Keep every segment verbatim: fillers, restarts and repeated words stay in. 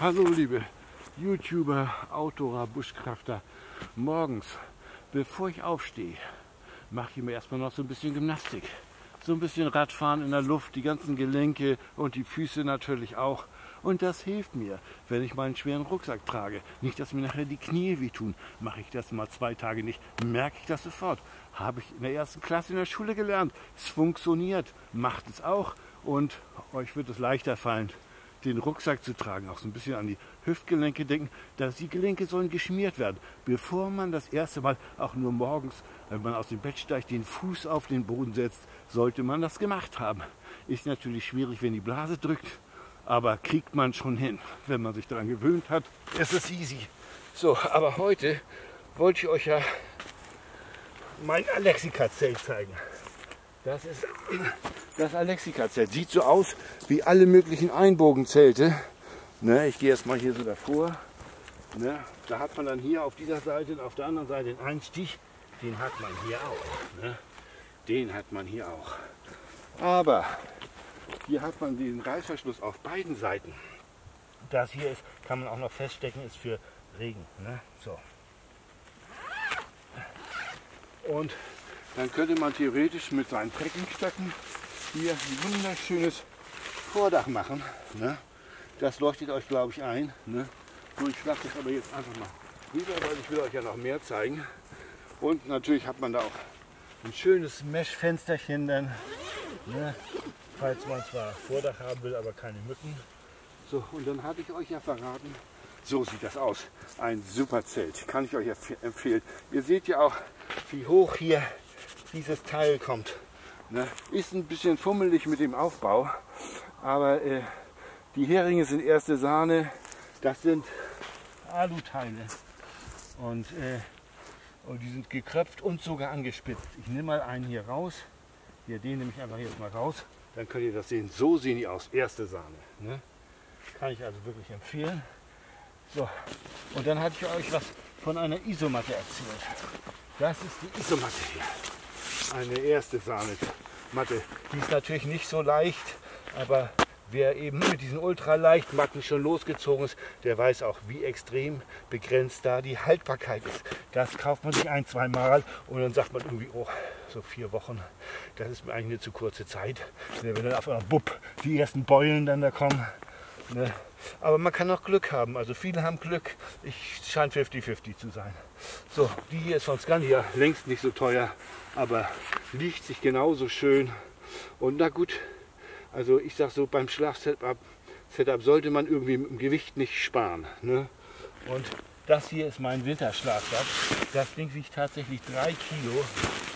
Hallo liebe YouTuber, Outdoorer, Buschkrafter. Morgens, bevor ich aufstehe, mache ich mir erstmal noch so ein bisschen Gymnastik. So ein bisschen Radfahren in der Luft, die ganzen Gelenke und die Füße natürlich auch. Und das hilft mir, wenn ich meinen schweren Rucksack trage. Nicht, dass mir nachher die Knie wehtun. Mache ich das mal zwei Tage nicht, merke ich das sofort. Habe ich in der ersten Klasse in der Schule gelernt. Es funktioniert, macht es auch. Und euch wird es leichter fallen, den Rucksack zu tragen. Auch so ein bisschen an die Hüftgelenke denken, dass die Gelenke sollen geschmiert werden. Bevor man das erste Mal, auch nur morgens, wenn man aus dem Bett steigt, den Fuß auf den Boden setzt, sollte man das gemacht haben. Ist natürlich schwierig, wenn die Blase drückt, aber kriegt man schon hin, wenn man sich daran gewöhnt hat. Es ist easy. So, aber heute wollte ich euch ja mein Alexika-Zelt zeigen. Das ist das Alexika-Zelt. Sieht so aus wie alle möglichen Einbogenzelte. Ne, ich gehe jetzt mal hier so davor. Ne, da hat man dann hier auf dieser Seite und auf der anderen Seite den Einstieg. Den hat man hier auch. Ne? Den hat man hier auch. Aber hier hat man den Reißverschluss auf beiden Seiten. Das hier ist, kann man auch noch feststecken, ist für Regen. Ne? So. Und dann könnte man theoretisch mit seinen Trekkingstöcken hier ein wunderschönes Vordach machen. Ne? Das leuchtet euch, glaube ich, ein. Ne? So, ich schlage das aber jetzt einfach mal rüber, weil ich will euch ja noch mehr zeigen. Und natürlich hat man da auch ein schönes Mesh-Fensterchen dann, ne? Falls man zwar Vordach haben will, aber keine Mücken. So, und dann habe ich euch ja verraten, so sieht das aus. Ein super Zelt, kann ich euch empfehlen. Ihr seht ja auch, wie hoch hier dieses Teil kommt. Ne? Ist ein bisschen fummelig mit dem Aufbau, aber äh, die Heringe sind erste Sahne. Das sind Aluteile und, äh, und die sind gekröpft und sogar angespitzt. Ich nehme mal einen hier raus. Hier, den nehme ich einfach jetzt mal raus. Dann könnt ihr das sehen. So sehen die aus. Erste Sahne. Ne? Kann ich also wirklich empfehlen. So, und dann hatte ich euch was von einer Isomatte erzählt. Das ist die Isomatte hier. Eine erste Sahne-Matte. Die ist natürlich nicht so leicht, aber wer eben mit diesen Ultraleichtmatten schon losgezogen ist, der weiß auch, wie extrem begrenzt da die Haltbarkeit ist. Das kauft man sich ein, zwei Mal und dann sagt man irgendwie, oh, so vier Wochen, das ist mir eigentlich eine zu kurze Zeit. Wenn dann auf einmal bupp, die ersten Beulen dann da kommen. Ne? Aber man kann auch Glück haben, also viele haben Glück, ich scheint fünfzig fünfzig zu sein. So, die hier ist von Scandia, längst nicht so teuer, aber liegt sich genauso schön. Und na gut, also ich sag so, beim Schlafsetup Setup sollte man irgendwie mit dem Gewicht nicht sparen. Ne? Und das hier ist mein Winterschlafsack. Das Ding wiegt tatsächlich drei Kilo.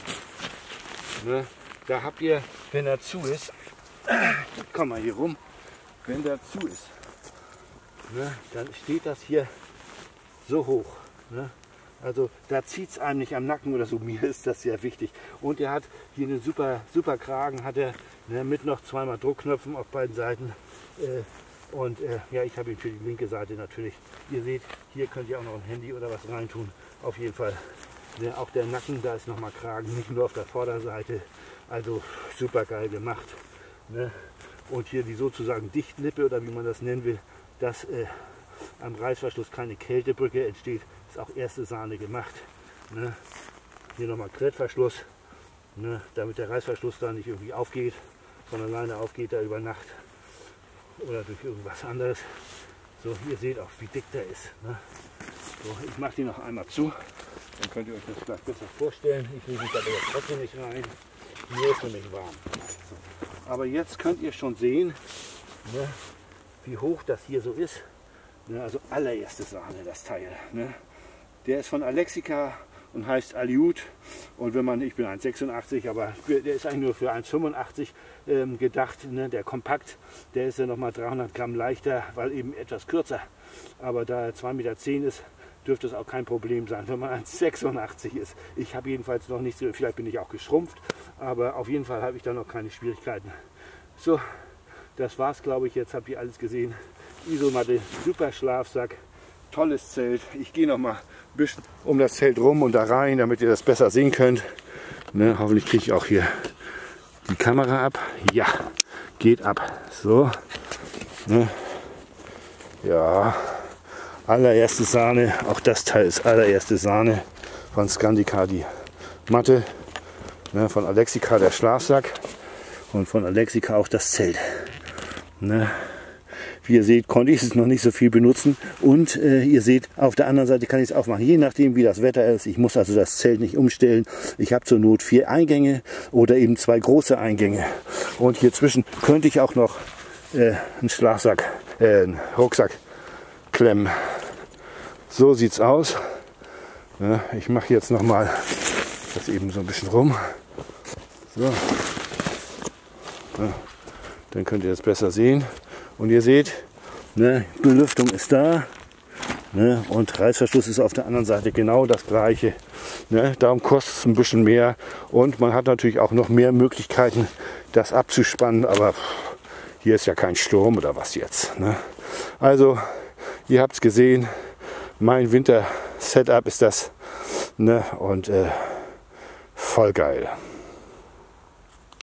Ne? Da habt ihr, wenn er zu ist, komm mal hier rum, wenn der zu ist, ne, dann steht das hier so hoch. Ne? Also da zieht es einem nicht am Nacken oder so, mir ist das sehr wichtig. Und er hat hier einen super, super Kragen, hat er, ne, mit noch zweimal Druckknöpfen auf beiden Seiten. Äh, und äh, ja, ich habe ihn für die linke Seite natürlich. Ihr seht, hier könnt ihr auch noch ein Handy oder was reintun. Auf jeden Fall, ne, auch der Nacken, da ist nochmal Kragen, nicht nur auf der Vorderseite. Also super geil gemacht. Ne? Und hier die sozusagen Dichtlippe oder wie man das nennen will, dass äh, am Reißverschluss keine Kältebrücke entsteht, ist auch erste Sahne gemacht. Ne? Hier nochmal Klettverschluss, ne? Damit der Reißverschluss da nicht irgendwie aufgeht, sondern alleine aufgeht da über Nacht oder durch irgendwas anderes. So, ihr seht auch, wie dick der ist. Ne? So, ich mache die noch einmal zu, dann könnt ihr euch das gleich besser vorstellen. Ich lege mich da aber jetzt trotzdem nicht rein. Hier ist nämlich warm. Aber jetzt könnt ihr schon sehen, ne, wie hoch das hier so ist. Ne, also allererste Sahne, das Teil. Ne. Der ist von Alexika und heißt Aliut. Und wenn man, ich bin eins sechsundachtzig, aber der ist eigentlich nur für eins fünfundachtzig ähm, gedacht. Ne. Der Kompakt, der ist ja nochmal dreihundert Gramm leichter, weil eben etwas kürzer. Aber da er zwei Meter zehn ist, dürfte es auch kein Problem sein, wenn man eins sechsundachtzig ist. Ich habe jedenfalls noch nicht so, vielleicht bin ich auch geschrumpft, aber auf jeden Fall habe ich da noch keine Schwierigkeiten. So, das war's, glaube ich. Jetzt habt ihr alles gesehen. Isomatte, super Schlafsack, tolles Zelt. Ich gehe noch mal ein bisschen um das Zelt rum und da rein, damit ihr das besser sehen könnt. Ne, hoffentlich kriege ich auch hier die Kamera ab. Ja, geht ab. So, ne. Ja, allererste Sahne, auch das Teil ist allererste Sahne von Scandica, die Matte, ne, von Alexica der Schlafsack und von Alexica auch das Zelt. Ne. Wie ihr seht, konnte ich es noch nicht so viel benutzen und äh, ihr seht, auf der anderen Seite kann ich es aufmachen, je nachdem wie das Wetter ist. Ich muss also das Zelt nicht umstellen. Ich habe zur Not vier Eingänge oder eben zwei große Eingänge und hier zwischen könnte ich auch noch äh, einen Schlafsack, äh, einen Rucksack klemmen. So sieht es aus. Ja, ich mache jetzt noch mal das eben so ein bisschen rum. So. Ja, dann könnt ihr es besser sehen. Und ihr seht, ne, Belüftung ist da, ne, und Reißverschluss ist auf der anderen Seite genau das gleiche. Ne, darum kostet es ein bisschen mehr und man hat natürlich auch noch mehr Möglichkeiten, das abzuspannen, aber hier ist ja kein Sturm oder was jetzt. Ne. Also, ihr habt es gesehen, mein Winter-Setup ist das, ne, und äh, voll geil.